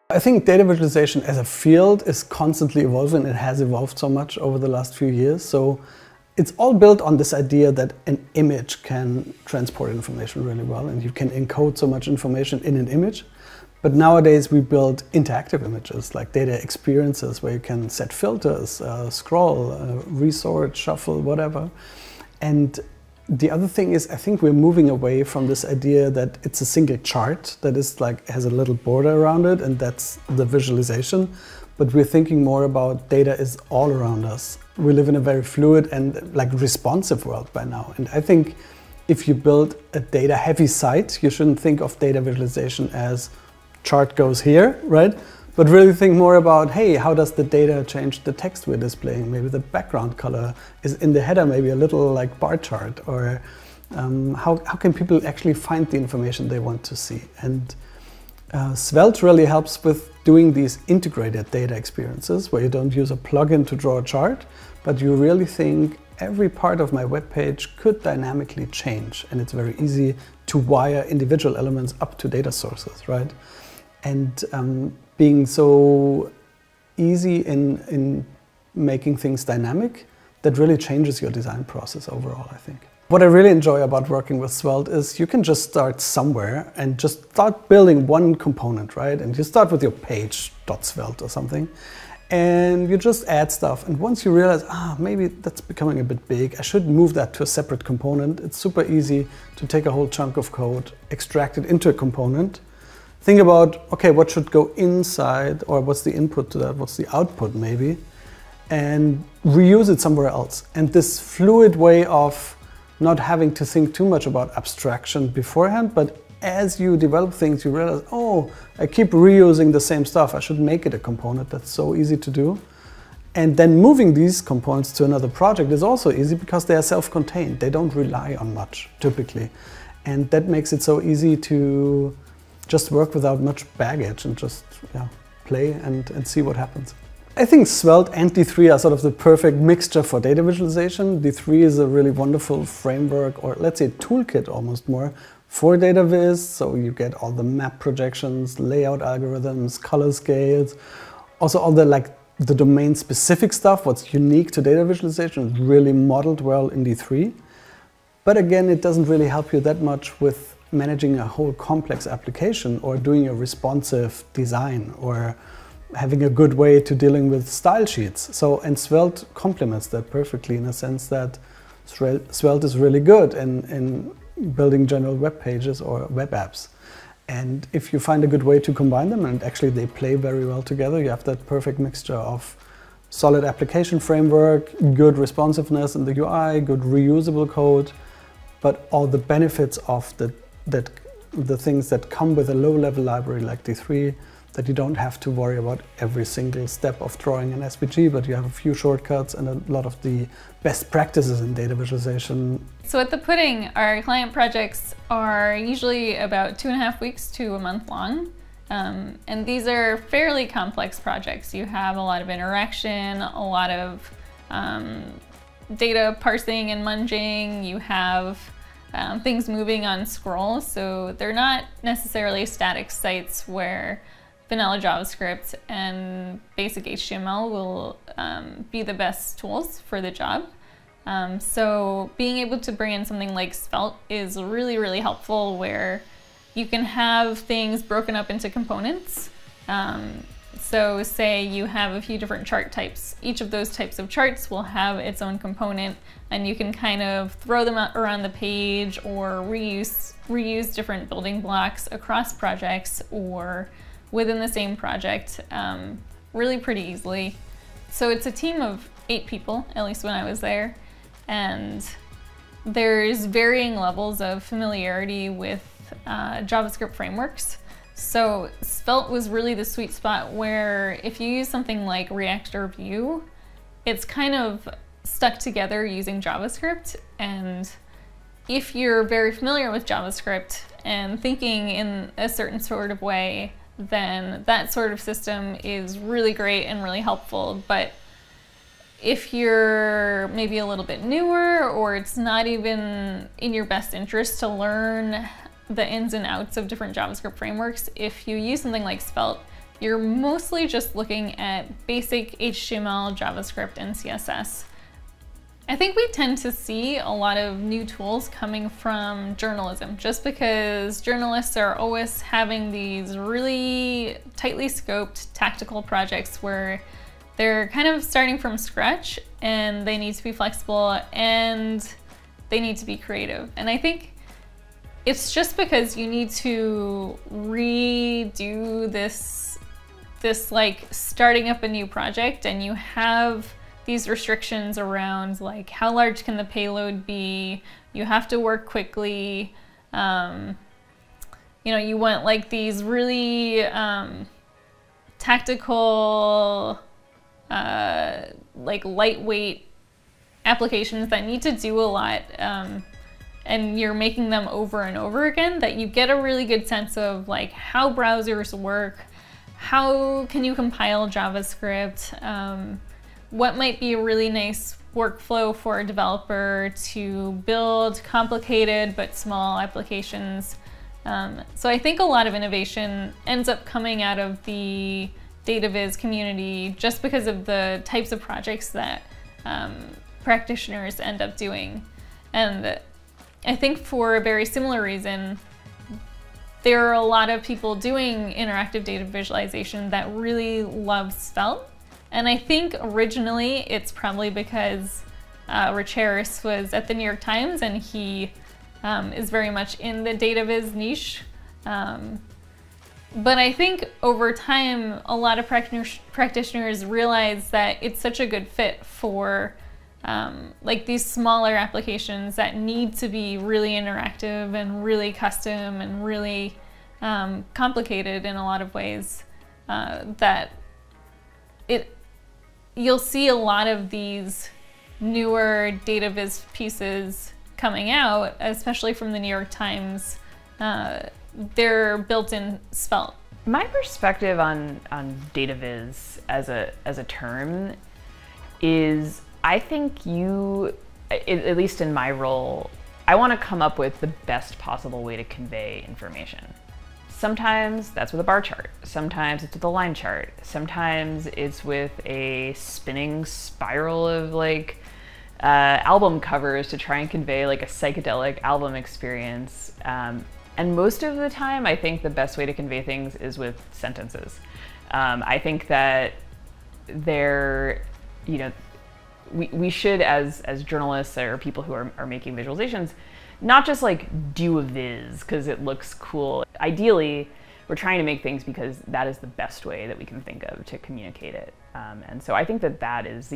I think data visualization as a field is constantly evolving. It has evolved so much over the last few years. So it's all built on this idea that an image can transport information really well, and you can encode so much information in an image. But nowadays we build interactive images like data experiences where you can set filters, scroll, resort, shuffle, whatever. And the other thing is, I think we're moving away from this idea that it's a single chart that is like has a little border around it, and that's the visualization. But we're thinking more about data is all around us. We live in a very fluid and like responsive world by now. And I think if you build a data-heavy site, you shouldn't think of data visualization as chart goes here, right? But really think more about, hey, how does the data change the text we're displaying? Maybe the background color is in the header, maybe a little like bar chart, or how can people actually find the information they want to see? And Svelte really helps with doing these integrated data experiences where you don't use a plugin to draw a chart, but you really think every part of my web page could dynamically change, and it's very easy to wire individual elements up to data sources, right? And being so easy in making things dynamic, that really changes your design process overall, I think. What I really enjoy about working with Svelte is you can just start somewhere and just start building one component, right? And you start with your page.svelte or something, and you just add stuff. And once you realize, maybe that's becoming a bit big, I should move that to a separate component. It's super easy to take a whole chunk of code, extract it into a component, think about, okay, what should go inside, or what's the input to that, what's the output maybe, and reuse it somewhere else. And this fluid way of not having to think too much about abstraction beforehand, but as you develop things, you realize, oh, I keep reusing the same stuff. I should make it a component. That's so easy to do. And then moving these components to another project is also easy because they are self-contained. They don't rely on much, typically. And that makes it so easy to just work without much baggage and just play and see what happens. I think Svelte and D3 are sort of the perfect mixture for data visualization. D3 is a really wonderful framework, or let's say toolkit almost more, for data viz. So you get all the map projections, layout algorithms, color scales, also all the domain specific stuff, what's unique to data visualization is really modeled well in D3. But again, it doesn't really help you that much with managing a whole complex application or doing a responsive design or having a good way to dealing with style sheets. So, and Svelte complements that perfectly in a sense that Svelte is really good in building general web pages or web apps. And if you find a good way to combine them, and actually they play very well together, you have that perfect mixture of solid application framework, good responsiveness in the UI, good reusable code, but all the benefits of the things that come with a low-level library like D3, that you don't have to worry about every single step of drawing an SVG, but you have a few shortcuts and a lot of the best practices in data visualization. So at The Pudding, our client projects are usually about 2.5 weeks to a month long. And these are fairly complex projects. You have a lot of interaction, a lot of data parsing and munging. You have things moving on scroll. So they're not necessarily static sites where vanilla JavaScript and basic HTML will be the best tools for the job. So being able to bring in something like Svelte is really, really helpful, where you can have things broken up into components. So say you have a few different chart types. Each of those types of charts will have its own component, and you can kind of throw them out around the page or reuse different building blocks across projects or within the same project really pretty easily. So it's a team of 8 people, at least when I was there, and there's varying levels of familiarity with JavaScript frameworks. So Svelte was really the sweet spot where if you use something like React or Vue, it's kind of stuck together using JavaScript. And if you're very familiar with JavaScript and thinking in a certain sort of way, then that sort of system is really great and really helpful. But if you're maybe a little bit newer, or it's not even in your best interest to learn the ins and outs of different JavaScript frameworks, if you use something like Svelte, you're mostly just looking at basic HTML, JavaScript, and CSS. I think we tend to see a lot of new tools coming from journalism, just because journalists are always having these really tightly scoped tactical projects where they're kind of starting from scratch and they need to be flexible and they need to be creative. And I think it's just because you need to redo this like starting up a new project, and you have these restrictions around like how large can the payload be, you have to work quickly, you know, you want like these really tactical, like lightweight applications that need to do a lot, and you're making them over and over again, that you get a really good sense of like how browsers work, how can you compile JavaScript, what might be a really nice workflow for a developer to build complicated but small applications. So I think a lot of innovation ends up coming out of the data viz community just because of the types of projects that practitioners end up doing. And I think for a very similar reason, there are a lot of people doing interactive data visualization that really love Svelte. And I think originally it's probably because Rich Harris was at the New York Times and he is very much in the data viz niche. But I think over time, a lot of practitioners realize that it's such a good fit for like these smaller applications that need to be really interactive and really custom and really complicated in a lot of ways, that you'll see a lot of these newer data viz pieces coming out, especially from the New York Times. They're built in Svelte. My perspective on data viz as a term is, I think at least in my role, I want to come up with the best possible way to convey information. Sometimes that's with a bar chart, sometimes it's with a line chart, sometimes it's with a spinning spiral of like album covers to try and convey like a psychedelic album experience. And most of the time, I think the best way to convey things is with sentences. I think that we should, as journalists or people who are making visualizations, not just like do a viz because it looks cool. Ideally, we're trying to make things because that is the best way that we can think of to communicate it. And so I think that is,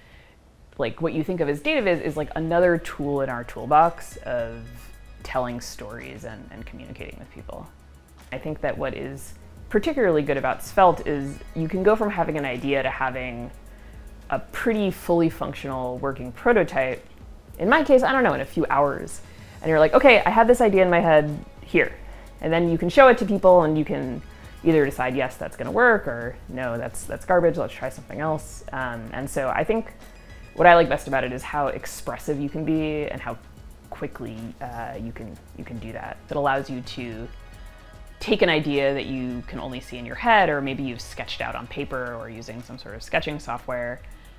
like what you think of as data viz is like another tool in our toolbox of telling stories and communicating with people. I think that what is particularly good about Svelte is you can go from having an idea to having a pretty fully functional working prototype. In my case, I don't know, in a few hours. And you're like, okay, I had this idea in my head here. And then you can show it to people and you can either decide, yes, that's gonna work, or no, that's garbage, let's try something else. And so I think what I like best about it is how expressive you can be and how quickly you can do that. It allows you to take an idea that you can only see in your head, or maybe you've sketched out on paper or using some sort of sketching software,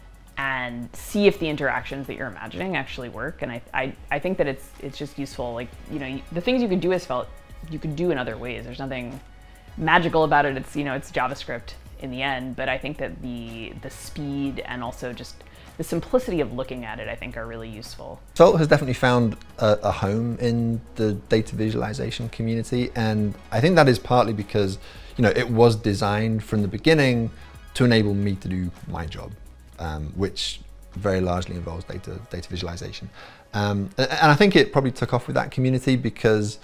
and see if the interactions that you're imagining actually work. And I think that it's just useful. Like, the things you can do with Svelte, you can do in other ways. There's nothing magical about it. It's, it's JavaScript in the end, but I think that the speed and also just the simplicity of looking at it, I think, are really useful. Svelte has definitely found a home in the data visualization community, and I think that is partly because, it was designed from the beginning to enable me to do my job, which very largely involves data visualization. And I think it probably took off with that community because,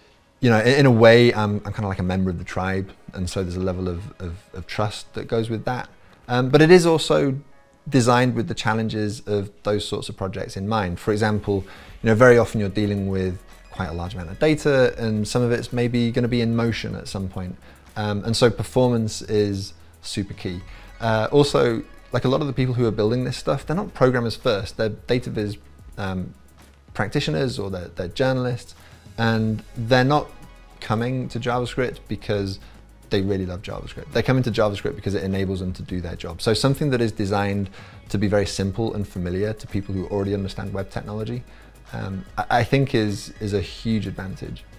in a way, I'm kind of like a member of the tribe, and so there's a level of trust that goes with that. But it is also designed with the challenges of those sorts of projects in mind. For example, very often you're dealing with quite a large amount of data, and some of it's maybe going to be in motion at some point. And so performance is super key. Also, like a lot of the people who are building this stuff, they're not programmers first, they're data viz practitioners, or they're journalists, and they're not coming to JavaScript because they really love JavaScript. They come into JavaScript because it enables them to do their job. So something that is designed to be very simple and familiar to people who already understand web technology, I think is a huge advantage.